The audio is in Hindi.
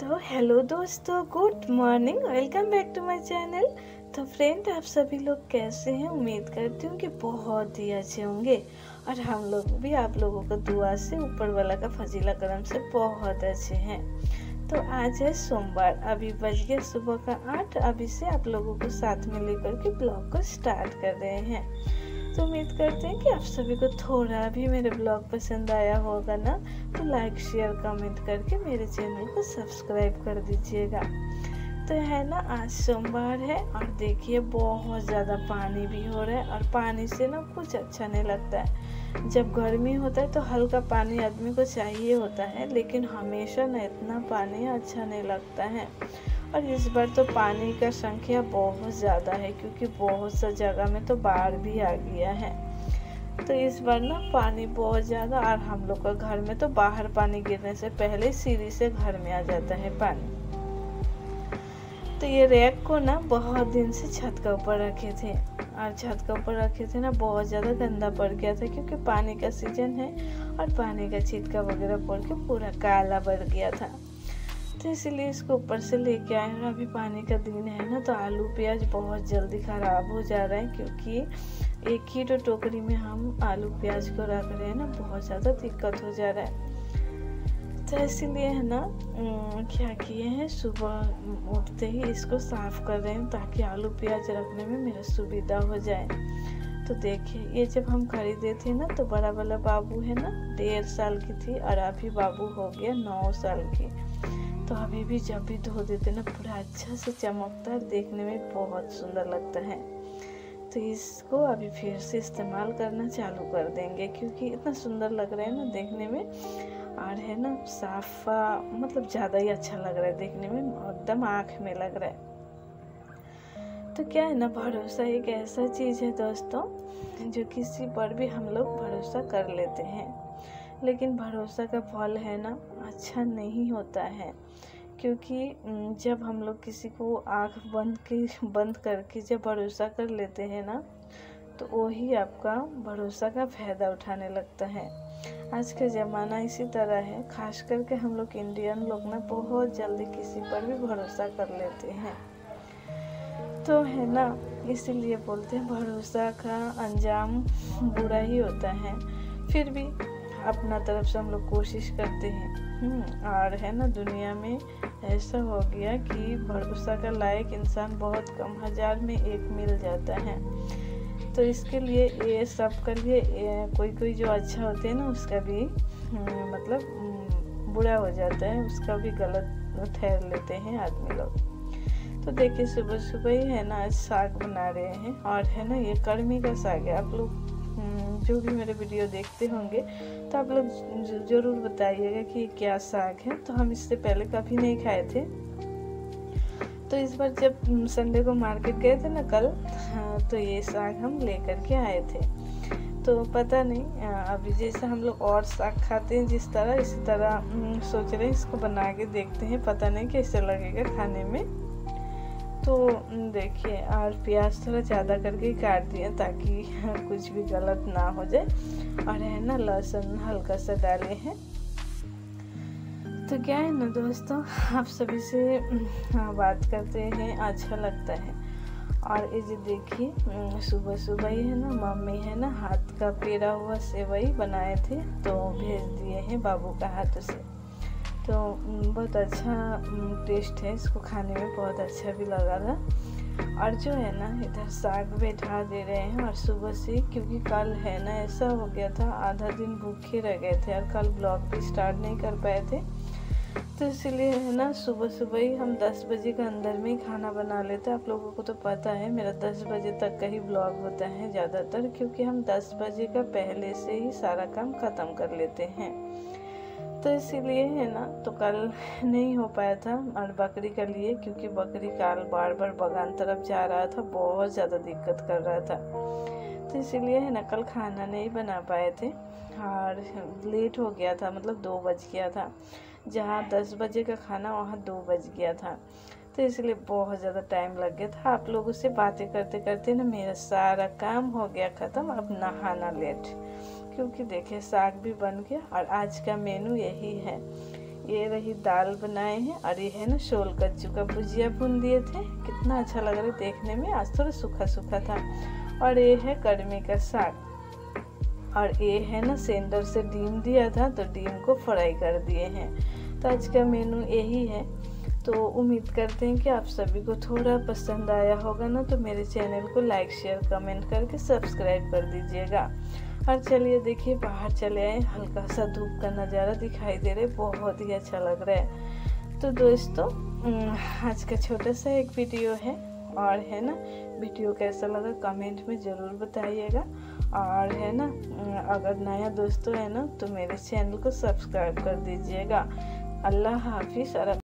तो हेलो दोस्तों, good morning, welcome back to my channel. तो फ्रेंड, आप सभी लोग कैसे हैं? उम्मीद करती हूँ कि बहुत ही अच्छे होंगे और हम लोग भी आप लोगों का दुआ से, ऊपर वाला का फजीला करम से बहुत अच्छे हैं। तो आज है सोमवार, अभी बज गया सुबह का 8। अभी से आप लोगों को साथ में लेकर के ब्लॉग को स्टार्ट कर रहे हैं। तो उम्मीद करते हैं कि आप सभी को थोड़ा भी मेरे ब्लॉग पसंद आया होगा ना, तो लाइक शेयर कमेंट करके मेरे चैनल को सब्सक्राइब कर दीजिएगा। तो है ना, आज सोमवार है और देखिए बहुत ज़्यादा पानी भी हो रहा है और पानी से ना कुछ अच्छा नहीं लगता है। जब गर्मी होता है तो हल्का पानी आदमी को चाहिए होता है, लेकिन हमेशा ना इतना पानी अच्छा नहीं लगता है। और इस बार तो पानी का संख्या बहुत ज़्यादा है, क्योंकि बहुत सा जगह में तो बाढ़ भी आ गया है। तो इस बार ना पानी बहुत ज़्यादा, और हम लोग का घर में तो बाहर पानी गिरने से पहले सीढ़ी से घर में आ जाता है पानी। तो ये रैक को ना बहुत दिन से छत के ऊपर रखे थे, और छत के ऊपर रखे थे ना बहुत ज़्यादा गंदा पड़ गया था, क्योंकि पानी का सीजन है और पानी का छिटका वगैरह पड़ के पूरा काला बढ़ गया था। तो इसीलिए इसको ऊपर से लेके आए हैं। अभी पानी का दिन है ना, तो आलू प्याज बहुत जल्दी ख़राब हो जा रहा है, क्योंकि एक ही टोकरी में हम आलू प्याज को रख रहे हैं ना, बहुत ज़्यादा दिक्कत हो जा रहा है। तो इसीलिए है ना, क्या किए हैं, सुबह उठते ही इसको साफ़ कर रहे हैं ताकि आलू प्याज रखने में मेरा सुविधा हो जाए। तो देखिए, ये जब हम खरीदे थे ना, तो बड़ा वाला बाबू है ना 1.5 साल की थी, और अभी बाबू हो गया 9 साल की। तो अभी भी जब भी धो देते ना, पूरा अच्छा से चमकता है, देखने में बहुत सुंदर लगता है। तो इसको अभी फिर से इस्तेमाल करना चालू कर देंगे, क्योंकि इतना सुंदर लग रहा है ना देखने में, और है ना साफा, मतलब ज़्यादा ही अच्छा लग रहा है देखने में, एकदम आँख में लग रहा है। तो क्या है ना, भरोसा एक ऐसा चीज़ है दोस्तों, जो किसी पर भी हम लोग भरोसा कर लेते हैं, लेकिन भरोसा का फल है ना अच्छा नहीं होता है। क्योंकि जब हम लोग किसी को आँख बंद करके जब भरोसा कर लेते हैं ना, तो वही आपका भरोसा का फ़ायदा उठाने लगता है। आज का ज़माना इसी तरह है, खास करके हम लोग इंडियन लोग ना बहुत जल्दी किसी पर भी भरोसा कर लेते हैं। तो है ना, इसीलिए बोलते हैं भरोसा का अंजाम बुरा ही होता है। फिर भी अपना तरफ से हम लोग कोशिश करते हैं। और है ना, दुनिया में ऐसा हो गया कि भरोसा का लायक इंसान बहुत कम, 1000 में एक मिल जाता है। तो इसके लिए ये सब कर लिए कोई जो अच्छा होते हैं ना, उसका भी मतलब बुरा हो जाता है, उसका भी गलत ठहर लेते हैं आदमी लोग। तो देखिए, सुबह सुबह ही है ना साग बना रहे हैं, और है ना ये कर्मी का साग है। आप लोग जो भी मेरे वीडियो देखते होंगे तो आप लोग ज़रूर बताइएगा कि क्या साग है। तो हम इससे पहले कभी नहीं खाए थे, तो इस बार जब संडे को मार्केट गए थे ना कल, तो ये साग हम लेकर के आए थे। तो पता नहीं, अभी जैसे हम लोग और साग खाते हैं जिस तरह, इसी तरह सोच रहे हैं इसको बना के देखते हैं, पता नहीं कैसे लगेगा खाने में। तो देखिए, और प्याज थोड़ा ज़्यादा करके काट दिए ताकि कुछ भी गलत ना हो जाए, और है ना लहसुन हल्का सा डाले हैं। तो क्या है ना दोस्तों, आप सभी से बात करते हैं अच्छा लगता है। और ये जो देखिए, सुबह सुबह ही है ना मम्मी है ना हाथ का पेरा हुआ सेवई बनाए थे, तो भेज दिए हैं बाबू का हाथों से। तो बहुत अच्छा टेस्ट है, इसको खाने में बहुत अच्छा भी लगा था। और जो है ना, इधर साग बैठा दे रहे हैं, और सुबह से, क्योंकि कल है ना ऐसा हो गया था, आधा दिन भूखे रह गए थे और कल ब्लॉग भी स्टार्ट नहीं कर पाए थे। तो इसलिए है ना सुबह सुबह ही हम 10 बजे के अंदर में ही खाना बना लेते हैं। आप लोगों को तो पता है मेरा 10 बजे तक का ही ब्लॉग होता है ज़्यादातर, क्योंकि हम 10 बजे का पहले से ही सारा काम ख़त्म कर लेते हैं। तो इसीलिए है ना, तो कल नहीं हो पाया था, और बकरी का लिए, क्योंकि बकरी कल बार बार बगान तरफ जा रहा था, बहुत ज़्यादा दिक्कत कर रहा था। तो इसीलिए है ना कल खाना नहीं बना पाए थे, और लेट हो गया था, मतलब 2 बज गया था। जहाँ 10 बजे का खाना, वहाँ 2 बज गया था। तो इसलिए बहुत ज़्यादा टाइम लग गया था। आप लोगों से बातें करते करते ना मेरा सारा काम हो गया ख़त्म। अब नहाना लेट, क्योंकि देखिए साग भी बन गया, और आज का मेनू यही है। ये रही दाल बनाए हैं, और ये है ना शोल कच्चू का भुजिया भून दिए थे, कितना अच्छा लग रहा है देखने में। आज थोड़ा सूखा सूखा था। और ये है कड़मी का साग, और ये है ना सेंटर से डीम दिया था तो डीम को फ्राई कर दिए हैं। तो आज का मेनू यही है। तो उम्मीद करते हैं कि आप सभी को थोड़ा पसंद आया होगा ना, तो मेरे चैनल को लाइक शेयर कमेंट करके सब्सक्राइब कर दीजिएगा। और चलिए देखिए बाहर चले आए, हल्का सा धूप का नज़ारा दिखाई दे रहा है, बहुत ही अच्छा लग रहा है। तो दोस्तों आज का छोटा सा एक वीडियो है, और है ना वीडियो कैसा लगा कमेंट में ज़रूर बताइएगा। और है ना अगर नया दोस्तों है ना तो मेरे चैनल को सब्सक्राइब कर दीजिएगा। अल्लाह हाफिज़। और